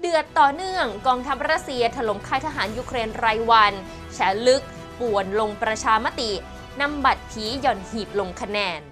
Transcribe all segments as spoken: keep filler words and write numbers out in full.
เดือดต่อเนื่องกองทัพรัสเซียถล่มค่ายทหารยูเครนรายวันแฉลึกป่วนลงประชามตินำบัตรผีหย่อนหีบลงคะแนน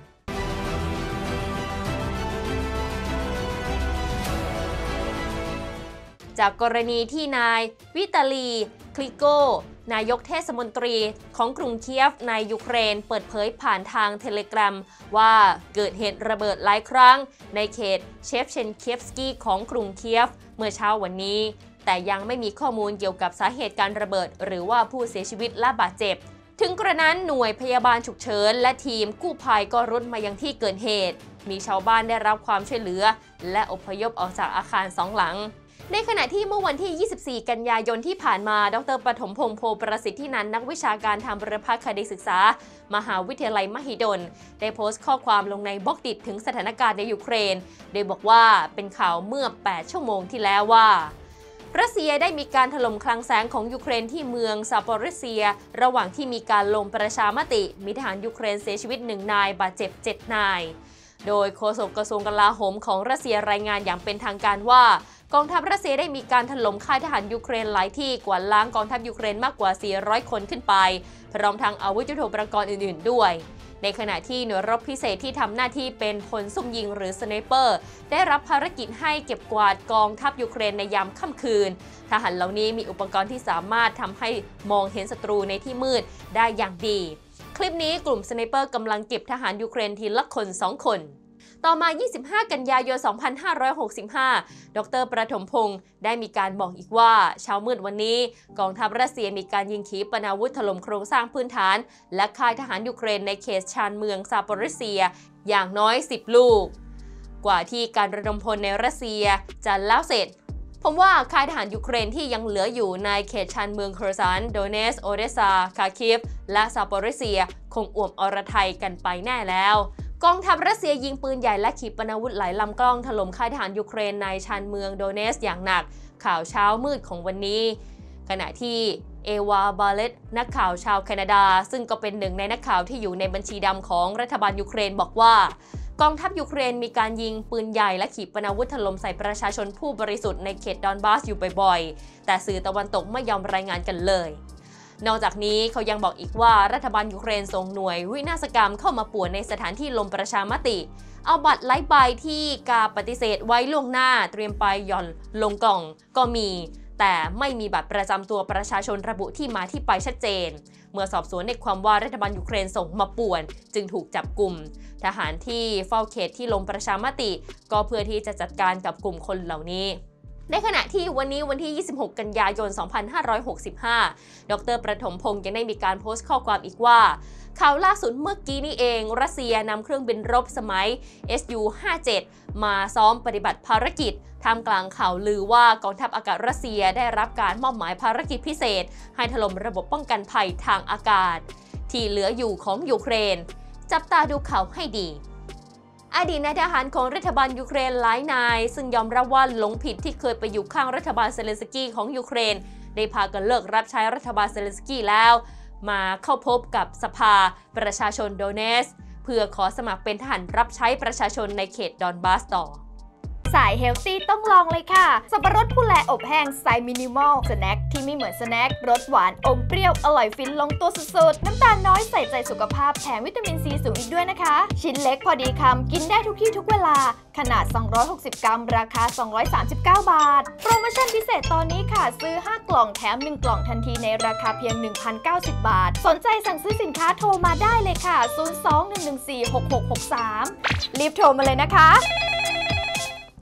จากกรณีที่นายวิตาลีคลิโกนายกเทศมนตรีของกรุงเคียฟในยูเครนเปิดเผยผ่านทางเทเลกราฟว่าเกิดเหตุระเบิดหลายครั้งในเขตเชฟเชนเคียฟสกี้ของกรุงเคียฟเมื่อเช้าวันนี้แต่ยังไม่มีข้อมูลเกี่ยวกับสาเหตุการระเบิดหรือว่าผู้เสียชีวิตและบาดเจ็บถึงกระนั้นหน่วยพยาบาลฉุกเฉินและทีมกู้ภัยก็รุดมายังที่เกิดเหตุมีชาวบ้านได้รับความช่วยเหลือและอพยพออกจากอาคารสองหลังในขณะที่เมื่อวันที่ ยี่สิบสี่ กันยายนที่ผ่านมาดร.ปฐมพงษ์โพประสิทธินันท์นักวิชาการทางบุรพคดีศึกษามหาวิทยาลัยมหิดลได้โพสต์ข้อความลงในบล็อกดิบถึงสถานการณ์ในยูเครนโดยบอกว่าเป็นข่าวเมื่อ แปด ชั่วโมงที่แล้วว่ารัสเซียได้มีการถล่มคลังแสงของยูเครนที่เมืองซาโปริเซียระหว่างที่มีการลงประชามติมีทหารยูเครนเสียชีวิตหนึ่งนายบาดเจ็บเจ็ดนายโดยโฆษกกระทรวงกลาโหมของรัสเซียรายงานอย่างเป็นทางการว่ากองทัพรัสเซียได้มีการถล่มค่ายทหารยูเครนหลายที่กวาดล้างกองทัพยูเครนมากกว่าสี่ร้อยคนขึ้นไปพร้อมทั้งอาวุธยุทโธปกรณ์อื่นๆด้วยในขณะที่หน่วยรบพิเศษที่ทำหน้าที่เป็นพลซุ่มยิงหรือสไนเปอร์ได้รับภารกิจให้เก็บกวาดกองทัพยูเครนในยามค่ำคืนทหารเหล่านี้มีอุปกรณ์ที่สามารถทำให้มองเห็นศัตรูในที่มืดได้อย่างดีคลิปนี้กลุ่มสไนเปอร์กำลังเก็บทหารยูเครนทีละคนสองคนต่อมา ยี่สิบห้า กันยายน สองพันห้าร้อยหกสิบห้า ดร.ประถมพงษ์ได้มีการบอกอีกว่าเช้ามืดวันนี้กองทัพรัสเซียมีการยิงขีปนาวุธถล่มโครงสร้างพื้นฐานและค่ายทหารยูเครนในเขตชานเมืองซาโปริเซียอย่างน้อย สิบ ลูกกว่าที่การระดมพลในรัสเซียจะแล้วเสร็จผมว่าค่ายทหารยูเครนที่ยังเหลืออยู่ในเขตชานเมืองเคอร์ซันโดเนสโอเดซาคาคิฟและซาโปริเซียคงอ่วมอรไทยกันไปแน่แล้วกองทัพรัสเซียยิงปืนใหญ่และขีปนาวุธหลายลำกล้องถล่มค่ายทหารยูเครนในชานเมืองโดเนสอย่างหนักข่าวเช้ามืดของวันนี้ขณะที่เอวาบาเลตนักข่าวชาวแคนาดาซึ่งก็เป็นหนึ่งในนักข่าวที่อยู่ในบัญชีดำของรัฐบาลยูเครนบอกว่ากองทัพยูเครนมีการยิงปืนใหญ่และขีปนาวุธถล่มใส่ประชาชนผู้บริสุทธิ์ในเขตดอนบาสอยู่บ่อยๆแต่สื่อตะวันตกไม่ยอมรายงานกันเลยนอกจากนี้เขายังบอกอีกว่ารัฐบาลยูเครนส่งหน่วยวินาศกรรมเข้ามาป่วนในสถานที่ลงประชามติเอาบัตรไร้ใบที่กาปฏิเสธไว้ล่วงหน้าเตรียมไปหย่อนลงกล่องก็มีแต่ไม่มีบัตรประจำตัวประชาชนระบุที่มาที่ไปชัดเจนเมื่อสอบสวนในความว่ารัฐบาลยูเครนส่งมาป่วนจึงถูกจับกุมทหารที่เฝ้าเขตที่ลงประชามติก็เพื่อที่จะจัดการกับกลุ่มคนเหล่านี้ในขณะที่วันนี้วันที่ ยี่สิบหก กันยายน สองพันห้าร้อยหกสิบห้า ดร.ประถมพงษ์ยังได้มีการโพสต์ข้อความอีกว่าข่าวล่าสุดเมื่อกี้นี่เองรัสเซียนำเครื่องบินรบสมัย เอส ยู ห้าสิบเจ็ด มาซ้อมปฏิบัติภารกิจท่ามกลางข่าวลือว่ากองทัพอากาศรัสเซียได้รับการมอบหมายภารกิจพิเศษให้ถล่มระบบป้องกันภัยทางอากาศที่เหลืออยู่ของยูเครนจับตาดูข่าวให้ดีอดีตนายทหารของรัฐบาลยูเครนหลายนายซึ่งยอมรับว่าหลงผิดที่เคยไปอยู่ข้างรัฐบาลเซเลนสกี้ของยูเครนได้พากันเลิกรับใช้รัฐบาลเซเลนสกี้แล้วมาเข้าพบกับสภาประชาชนโดเนสเพื่อขอสมัครเป็นทหารรับใช้ประชาชนในเขตดอนบาสต่อสายเฮลตี้ต้องลองเลยค่ะสับปะรดผู้แลอบแห้งไซส์มินิมอลสแน็คที่ไม่เหมือนสแน็ครสหวานอมเปรี้ยวอร่อยฟินลงตัวสุดๆน้ำตาลน้อยใส่ใจสุขภาพแถมวิตามินซีสูงอีกด้วยนะคะชิ้นเล็กพอดีคำกินได้ทุกที่ทุกเวลาขนาดสองร้อยหกสิบกรัมราคาสองร้อยสามสิบเก้าบาทโปรโมชั่นพิเศษตอนนี้ค่ะซื้อห้ากล่องแถมหนึ่งกล่องทันทีในราคาเพียง หนึ่งพันเก้าสิบ บาทสนใจสั่งซื้อสินค้าโทรมาได้เลยค่ะศูนย์ สอง หนึ่ง หนึ่ง สี่ หก หก หก สามรีบโทรมาเลยนะคะ